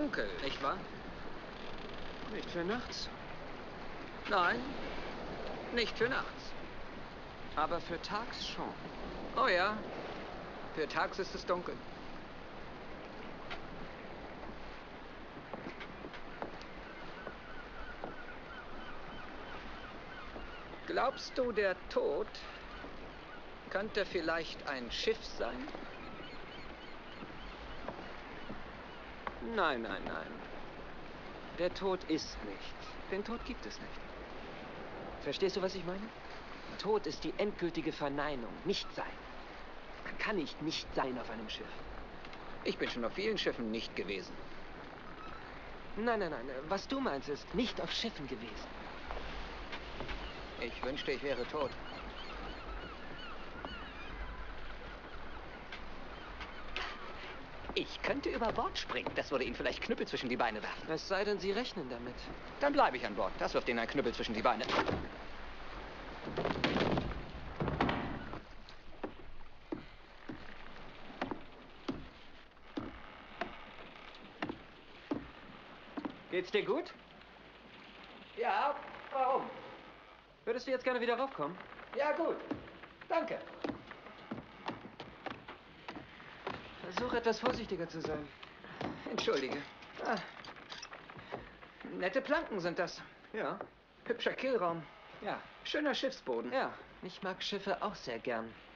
dunkel, nicht wahr? Nicht für nachts. Nein, nicht für nachts. Aber für tags schon. Oh ja, für tags ist es dunkel. Glaubst du, der Tod könnte vielleicht ein Schiff sein? Nein, nein, nein. Der Tod ist nicht. Den Tod gibt es nicht. Verstehst du, was ich meine? Tod ist die endgültige Verneinung. Nicht-Sein. Man kann nicht sein auf einem Schiff. Ich bin schon auf vielen Schiffen nicht gewesen. Nein, nein, nein. Was du meinst, ist nicht auf Schiffen gewesen. Ich wünschte, ich wäre tot. Ich könnte über Bord springen. Das würde Ihnen vielleicht Knüppel zwischen die Beine werfen. Es sei denn, Sie rechnen damit. Dann bleibe ich an Bord. Das wirft Ihnen ein Knüppel zwischen die Beine. Geht's dir gut? Ja, warum? Würdest du jetzt gerne wieder raufkommen? Ja, gut. Danke. Versuch etwas vorsichtiger zu sein. Entschuldige. Ah. Nette Planken sind das. Ja. Hübscher Kielraum. Ja, schöner Schiffsboden. Ja, ich mag Schiffe auch sehr gern.